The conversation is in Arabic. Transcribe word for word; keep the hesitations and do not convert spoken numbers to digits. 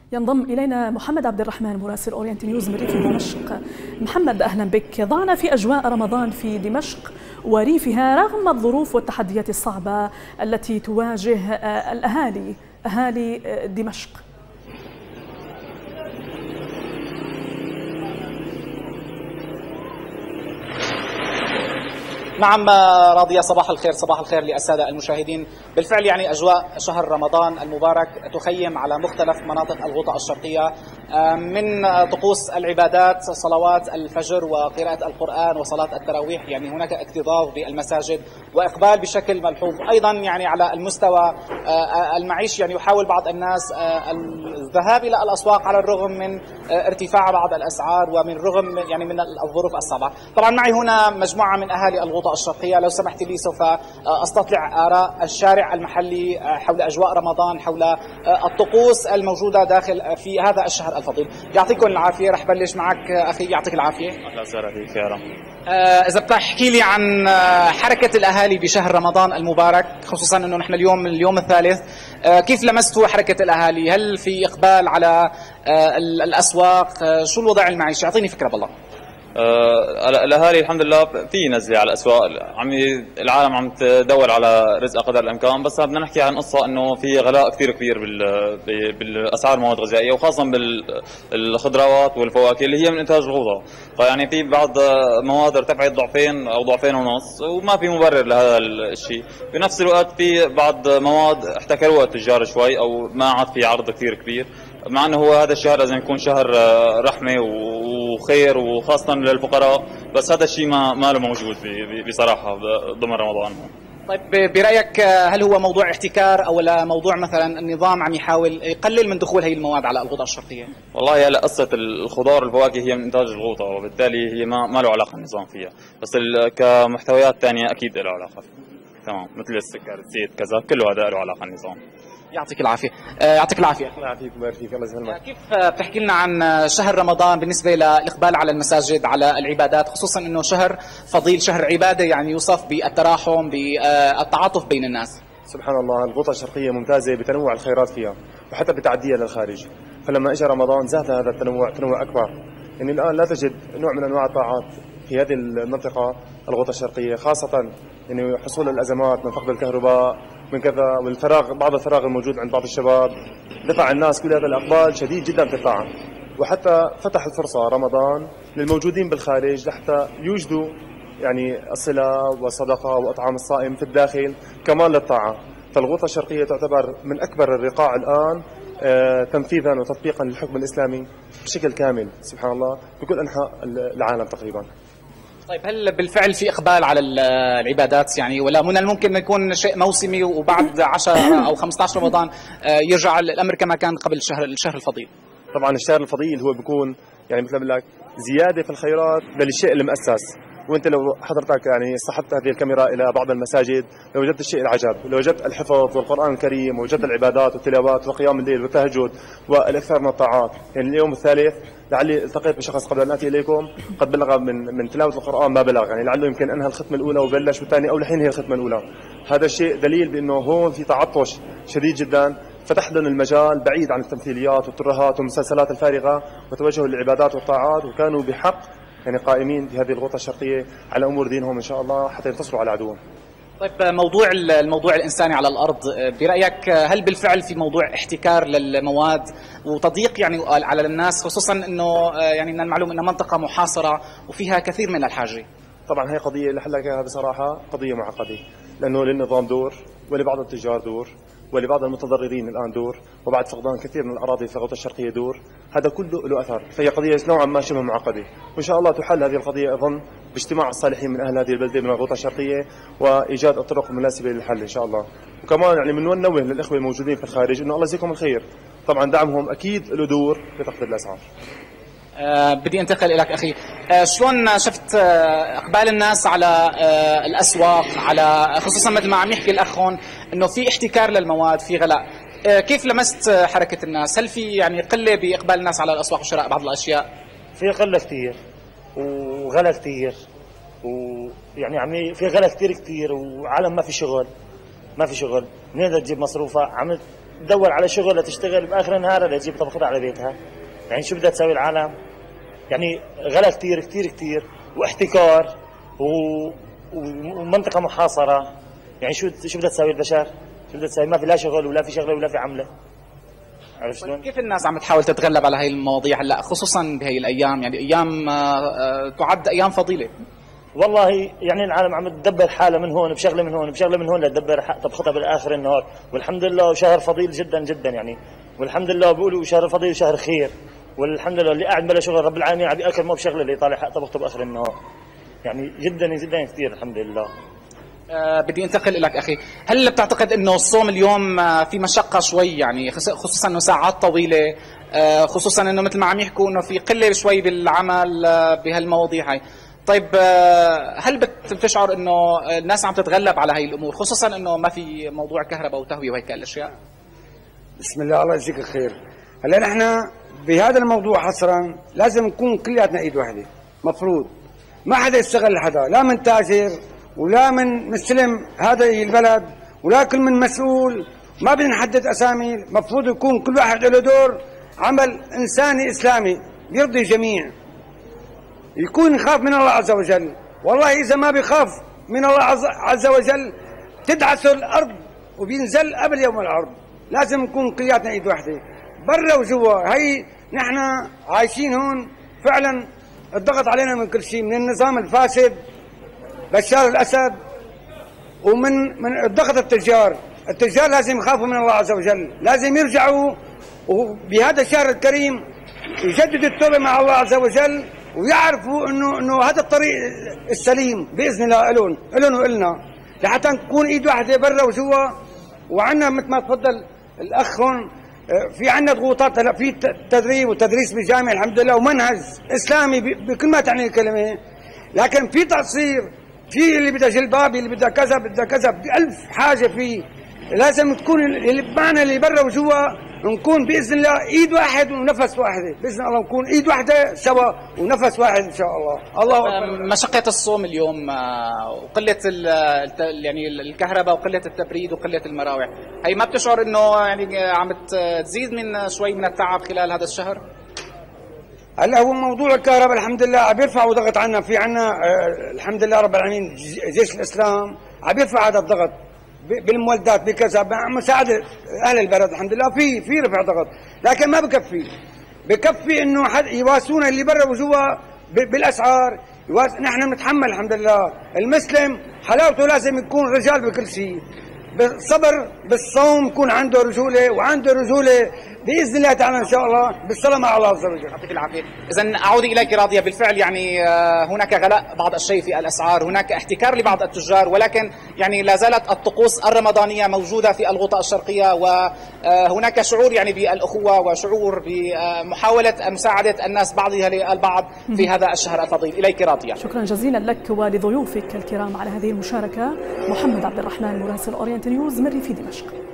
ينضم إلينا محمد عبد الرحمن مراسل أورينت نيوز من ريف دمشق. محمد أهلا بك. ضعنا في أجواء رمضان في دمشق وريفها رغم الظروف والتحديات الصعبة التي تواجه الأهالي أهالي دمشق. نعم راضية، صباح الخير. صباح الخير للسادة المشاهدين. بالفعل يعني أجواء شهر رمضان المبارك تخيم على مختلف مناطق الغوطة الشرقية من طقوس العبادات، صلوات الفجر وقراءة القرآن وصلاة التراويح. يعني هناك اكتظاظ بالمساجد وإقبال بشكل ملحوظ. أيضا يعني على المستوى المعيشي يعني يحاول بعض الناس الذهاب إلى الأسواق على الرغم من ارتفاع بعض الأسعار ومن رغم يعني من الظروف الصعبة. طبعا معي هنا مجموعة من أهالي الغوطة الشرقية. لو سمحت لي سوف أستطلع آراء الشارع المحلي حول أجواء رمضان، حول الطقوس الموجودة داخل في هذا الشهر الفضيل. يعطيكم العافية. رح بلش معك أخي، يعطيك العافية. أهلا وسهلا فيك يا رب. إذا بتحكي لي عن حركة الأهالي بشهر رمضان المبارك، خصوصا أنه نحن اليوم اليوم الثالث، كيف لمستوا حركة الأهالي؟ هل في إقبال على الأسواق؟ شو الوضع المعيشي؟ أعطيني فكرة بالله. آه الاهالي الحمد لله في نزله على الاسواق، عم العالم عم تدور على رزق قدر الامكان، بس بدنا نحكي عن قصه انه في غلاء كثير كبير بالاسعار المواد الغذائيه، وخاصه بالخضروات والفواكه اللي هي من انتاج الغوطه. فيعني في بعض مواد ارتفعت ضعفين او ضعفين ونص، وما في مبرر لهذا الشيء. بنفس الوقت في بعض مواد احتكروها التجار شوي او ما عاد في عرض كثير كبير، مع انه هو هذا الشهر لازم يكون شهر رحمه وخير وخاصه للفقراء، بس هذا الشيء ما ما له موجود بصراحه ضمن رمضان. طيب برايك هل هو موضوع احتكار او لا موضوع مثلا النظام عم يحاول يقلل من دخول هي المواد على الغوطه الشرقيه؟ والله هلا قصه الخضار والفواكه هي من انتاج الغوطه، وبالتالي هي ما ما له علاقه النظام فيها، بس كمحتويات ثانيه اكيد له علاقه. تمام، مثل السكر، الزيت، كذا، كله هذا له علاقه النظام. يعطيك العافيه. يعطيك العافيه. الله يعافيك ويبارك فيك. الله يسلمك. كيف بتحكي لنا عن شهر رمضان بالنسبه للاقبال على المساجد، على العبادات، خصوصا انه شهر فضيل، شهر عباده يعني يوصف بالتراحم، بالتعاطف بين الناس؟ سبحان الله، الغوطه الشرقيه ممتازه بتنوع الخيرات فيها وحتى بتعديها للخارج، فلما اجى رمضان زاد هذا التنوع تنوع اكبر. يعني الان لا تجد نوع من انواع الطاعات في هذه المنطقه الغوطه الشرقيه، خاصه يعني حصول الازمات من فقد الكهرباء من كذا والفراغ، بعض الفراغ الموجود عند بعض الشباب دفع الناس كل هذا الاقبال شديد جدا في الطاعه، وحتى فتح الفرصه رمضان للموجودين بالخارج لحتى يوجدوا يعني الصله والصدقه واطعام الصائم في الداخل كمان للطاعه. فالغوطه الشرقيه تعتبر من اكبر الرقاع الان تنفيذا وتطبيقا للحكم الاسلامي بشكل كامل، سبحان الله، بكل انحاء العالم تقريبا. طيب هل بالفعل في إقبال على العبادات يعني، ولا من الممكن يكون شيء موسمي وبعد عشرة أو خمسة عشر رمضان يرجع الأمر كما كان قبل الشهر الشهر الفضيل؟ طبعا الشهر الفضيل هو بيكون يعني مثل ما بقول لك زيادة في الخيرات للشيء المؤسس، وانت لو حضرتك يعني صحبت هذه الكاميرا الى بعض المساجد لوجدت الشيء العجب، لوجدت الحفظ والقران الكريم، ووجدت العبادات والتلاوات وقيام الليل والتهجد والاكثار من الطاعات. يعني اليوم الثالث لعلي التقيت بشخص قبل ان اتي اليكم قد بلغ من من تلاوه القران ما بلغ، يعني لعله يمكن انهى الختمه الاولى وبلش بالثانيه او لحين هي الختمه الاولى. هذا الشيء دليل بانه هون في تعطش شديد جدا، فتح لهم المجال بعيد عن التمثيليات والترهات والمسلسلات الفارغه وتوجهوا للعبادات والطاعات، وكانوا بحق يعني قائمين بهذه الغوطه الشرقيه على امور دينهم ان شاء الله حتى ينتصروا على عدوهم. طيب موضوع الموضوع الانساني على الارض برايك هل بالفعل في موضوع احتكار للمواد وتضييق يعني على الناس، خصوصا انه يعني من المعلوم انها منطقه محاصره وفيها كثير من الحاجه؟ طبعا هي قضيه اللي حلك اياها بصراحه قضيه معقده، لانه للنظام دور ولبعض التجار دور ولبعض المتضررين الان دور، وبعد فقدان كثير من الاراضي في الغوطه الشرقيه دور، هذا كله له اثر، فهي قضيه نوعا ما شبه معقده، وان شاء الله تحل هذه القضيه اظن باجتماع الصالحين من اهل هذه البلده من الغوطه الشرقيه وايجاد الطرق المناسبه للحل ان شاء الله. وكمان يعني من ننوه للاخوه الموجودين في الخارج انه الله يجزيكم الخير، طبعا دعمهم اكيد له دور في تخفيض الاسعار. أه بدي انتقل لك اخي، أه شلون شفت أه اقبال الناس على أه الاسواق، على خصوصا مثل ما عم يحكي الاخ هون انه في احتكار للمواد، في غلاء، أه كيف لمست حركه الناس؟ هل في يعني قله باقبال الناس على الاسواق وشراء بعض الاشياء؟ في قله كثير وغلا كثير، ويعني عم في غلا كثير كثير، وعالم ما في شغل ما في شغل، منين بدها تجيب مصروفها؟ عم تدور على شغل لتشتغل باخر النهار لتجيب طبختها على بيتها. يعني شو بدها تسوي العالم؟ يعني غلا كثير كثير كثير واحتكار و... ومنطقه محاصره. يعني شو شو بدها تسوي البشر؟ شو بدها تسوي؟ ما في لا شغل ولا في شغله ولا في عمله. عرفت شلون؟ كيف الناس عم تحاول تتغلب على هاي المواضيع هلا خصوصا بهي الايام، يعني ايام تعد ايام فضيله؟ والله يعني العالم عم تدبر حالها من هون بشغله من هون بشغله من هون لتدبر طبختها بالاخر النهار، والحمد لله شهر فضيل جدا جدا يعني، والحمد لله بيقولوا شهر فضيل وشهر خير، والحمد لله اللي قاعد بلا شغل رب العالمين عم ياكل مو بشغله اللي طالع حق طبخته باخر النهار. يعني جدا جدا كثير الحمد لله. أه بدي انتقل لك اخي، هل بتعتقد انه الصوم اليوم في مشقه شوي، يعني خصوصا انه ساعات طويله، أه خصوصا انه مثل ما عم يحكوا انه في قله شوي بالعمل أه بهالمواضيع هاي؟ طيب أه هل بتشعر انه الناس عم تتغلب على هاي الامور، خصوصا انه ما في موضوع كهرباء وتهويه وهيك الاشياء؟ بسم الله، الله يجزيك الخير. هلا نحن بهذا الموضوع حصرا لازم نكون كلياتنا ايد واحده، مفروض ما حدا يستغل حدا، لا من تاجر ولا من مستلم هذه البلد ولا كل من مسؤول، ما بدنا نحدد اسامي، مفروض يكون كل واحد له دور عمل انساني اسلامي بيرضي الجميع، يكون يخاف من الله عز وجل. والله اذا ما بيخاف من الله عز وجل تدعسه الارض وبينزل قبل يوم العرض. لازم نكون كلياتنا ايد واحده برا وجوا. هي نحن عايشين هون فعلا الضغط علينا من كل شيء، من النظام الفاسد بشار الاسد ومن من الضغط التجار. التجار لازم يخافوا من الله عز وجل، لازم يرجعوا وبهذا الشهر الكريم يجددوا التوبه مع الله عز وجل ويعرفوا انه انه هذا الطريق السليم باذن الله لهم لهم والنا، لحتى نكون ايد واحده برا وجوا. وعندنا مثل ما تفضل الاخ هون في عندنا ضغوطات، هلا في تدريب وتدريس بالجامعه الحمد لله ومنهج اسلامي بكل ما تعني الكلمه، لكن في تقصير، في اللي بدها جلباب، اللي بدها كذا بدها كذا، بألف حاجه فيه. لازم تكون اللي معنا اللي برا وجوا نكون باذن الله ايد واحد ونفس واحده، باذن الله نكون ايد واحده سوا ونفس واحد ان شاء الله. الله اكبر. مشقه الصوم اليوم وقله يعني الكهرباء وقله التبريد وقله المراوح، هي ما بتشعر انه يعني عم تزيد من شوي من التعب خلال هذا الشهر؟ هلا هو موضوع الكهرباء الحمد لله عم يرفعوا ضغط عنا، في عنا الحمد لله رب العالمين جيش الاسلام عم يرفع هذا الضغط بالمولدات بكذا مع مساعده اهل البلد، الحمد لله في في رفع ضغط، لكن ما بكفي. بكفي انه حد يواسونا اللي برا وجوا بالاسعار، نحن بنتحمل الحمد لله. المسلم حلاوته لازم يكون رجال بكل شيء، بالصبر بالصوم يكون عنده رجوله، وعنده رجوله باذن الله تعالى ان شاء الله بالصلاه مع الله عز وجل. يعطيك العافيه. اذا اعود اليك راضيه، بالفعل يعني هناك غلاء بعض الشيء في الاسعار، هناك احتكار لبعض التجار، ولكن يعني لا زالت الطقوس الرمضانيه موجوده في الغوطه الشرقيه، وهناك شعور يعني بالاخوه وشعور بمحاوله مساعده الناس بعضها البعض في هذا الشهر الفضيل. اليك راضيه. شكرا جزيلا لك ولضيوفك الكرام على هذه المشاركه. محمد عبد الرحمن مراسل اورينت نيوز من ريف دمشق.